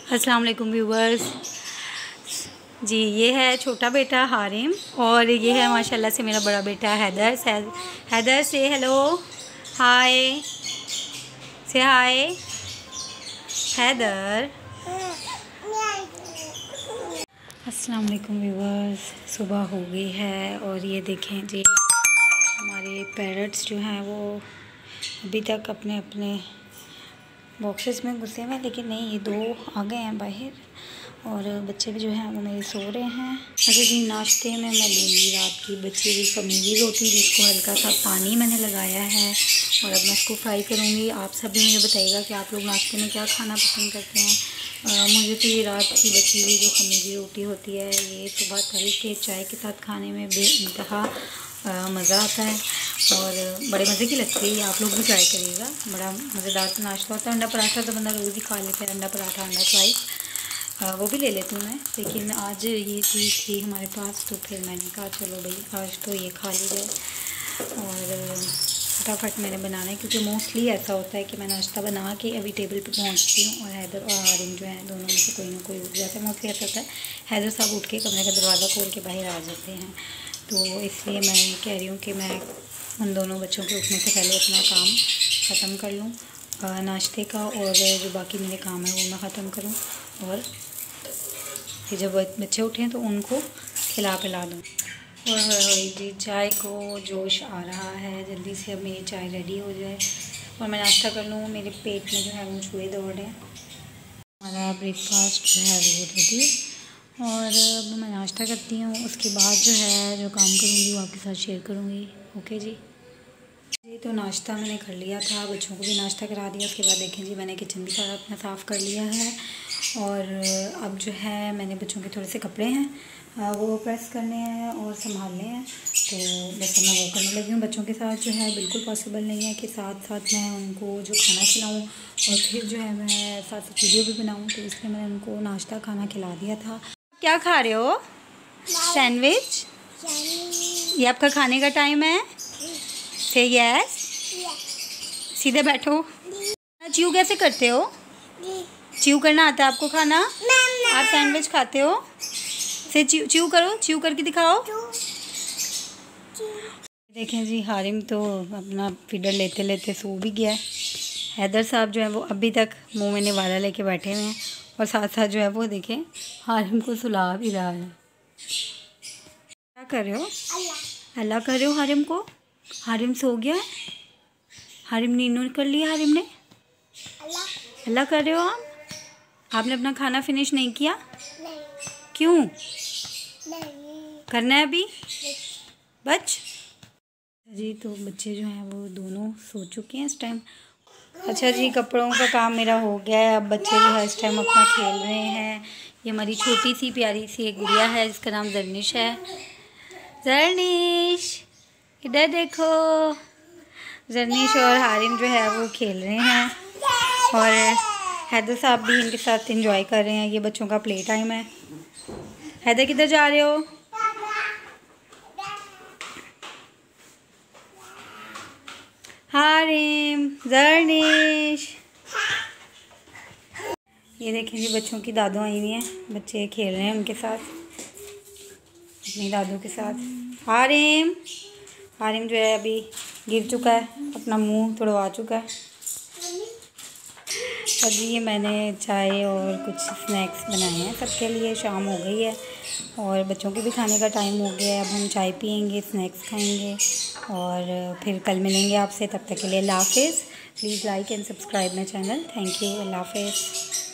अस्सलाम वालेकुम व्यूवर्स। जी ये है छोटा बेटा हारिम और ये है माशाल्लाह से मेरा बड़ा बेटा हैदर। हैदर से हेलो, हाय, से हाय हैदर। अस्सलाम वालेकुम व्यूवर्स। सुबह हो गई है और ये देखें जी हमारे पैरट्स जो हैं वो अभी तक अपने अपने बॉक्सेस में घुसे हुए हैं, लेकिन नहीं ये दो आ गए हैं बाहर और बच्चे भी जो हैं वो मेरे सो रहे हैं। अच्छा जी, नाश्ते में मैं लूँगी रात की बची हुई कमीज़ी रोटी, जिसको हल्का सा पानी मैंने लगाया है और अब मैं इसको फ्राई करूँगी। आप सब भी मुझे बताइएगा कि आप लोग नाश्ते में क्या खाना पसंद करते हैं। मुझे तो ये रात की बची हुई जो कमीज़ी रोटी होती है ये सुबह तली के चाय के साथ खाने में बेइंतहा मज़ा आता है और बड़े मज़े की लगती है। ये आप लोग भी ट्राई करिएगा, बड़ा मज़ेदार सा नाश्ता होता है। अंडा पराठा तो बंदा रोज़ ही खा लेता है, अंडा पराठा, अंडा फ्राई वो भी ले लेती हूँ मैं, लेकिन आज ये चीज़ थी हमारे पास तो फिर मैंने कहा चलो भाई आज तो ये खा ली जाए और फटाफट मैंने बनाना है, क्योंकि मोस्टली ऐसा होता है कि मैं नाश्ता बना के अभी टेबल पे पहुंचती हूँ और हैदर और हारिम जो हैं दोनों में से कोई ना कोई उठ जाता है। मोस्टली ऐसा होता है हैदर साहब उठ के कमरे का दरवाज़ा खोल के बाहर आ जाते हैं, तो इसलिए मैं कह रही हूँ कि मैं उन दोनों बच्चों के उठने से पहले अपना काम ख़त्म कर लूँ, नाश्ते का, और जो बाकी मेरे काम है वो मैं ख़त्म करूँ और फिर जब बच्चे उठें तो उनको खिला पिला दूँ। और जी चाय को जोश आ रहा है, जल्दी से अब मेरी चाय रेडी हो जाए और मैं नाश्ता कर लूँ। मेरे पेट में जो है वो चूहे दौड़ रहे हैं। हमारा ब्रेकफास्ट जो है वो रेडी और अब मैं नाश्ता करती हूँ, उसके बाद जो है जो काम करूँगी वो आपके साथ शेयर करूँगी। ओके जी। तो नाश्ता मैंने कर लिया था, बच्चों को भी नाश्ता करा दिया। उसके बाद देखें जी मैंने किचन भी सारा अपना साफ़ कर लिया है और अब जो है मैंने बच्चों के थोड़े से कपड़े हैं वो प्रेस करने हैं और संभालने हैं, तो बस मैं वो करने लगी हूँ। बच्चों के साथ जो है बिल्कुल पॉसिबल नहीं है कि साथ साथ मैं उनको जो खाना खिलाऊँ और फिर जो है मैं साथ साथ वीडियो भी बनाऊँ, तो इसलिए मैंने उनको नाश्ता खाना खिला दिया था। क्या खा रहे हो? सैंडविच? ये आपका खाने का टाइम है? से यस। सीधे बैठो। च्यू कैसे करते हो? च्यू करना आता है आपको खाना? आप सैंडविच खाते हो? से च्यू करो, च्यू करके दिखाओ। देखें जी हारिम तो अपना फीडर लेते लेते सो भी गया है। हैदर साहब जो है वो अभी तक मुंह में निवाला लेके बैठे हुए हैं और साथ साथ जो है वो देखें हारिम को सुला भी रहा है। क्या कर रहे हो? अल्लाह कर रहे हो हारिम को? हारिम सो गया है? हारिम नींद कर लिया हारिम ने? अल्लाह कर रहे हो आप? आपने अपना खाना फिनिश नहीं किया? नहीं। क्यों? नहीं। करना है अभी? बच जी। तो बच्चे जो हैं वो दोनों सो चुके हैं इस टाइम। अच्छा जी, कपड़ों का काम मेरा हो गया है। अब बच्चे जो है इस टाइम अपना खेल रहे हैं। ये हमारी छोटी सी प्यारी सी एक गुड़िया है जिसका नाम जर्निश है। जर्निश इधर देखो। जर्निश और हारिम जो है वो खेल रहे हैं और हैदर साहब भी इनके साथ एंजॉय कर रहे हैं। ये बच्चों का प्ले टाइम है। हैदर किधर जा रहे हो? हारिम, जर्निश। ये देखें जी बच्चों की दादू आई हुई हैं, बच्चे खेल रहे हैं उनके साथ, अपनी दादू के साथ। हारिम जो है अभी गिर चुका है, अपना मुंह तुड़वा चुका है। अभी ये मैंने चाय और कुछ स्नैक्स बनाए हैं सबके लिए। शाम हो गई है और बच्चों के भी खाने का टाइम हो गया है। अब हम चाय पियेंगे, स्नैक्स खाएंगे और फिर कल मिलेंगे आपसे। तब तक के लिए अल्लाह हाफ़िज़। Please like and subscribe my channel. Thank you. Allah हाफ़िज़।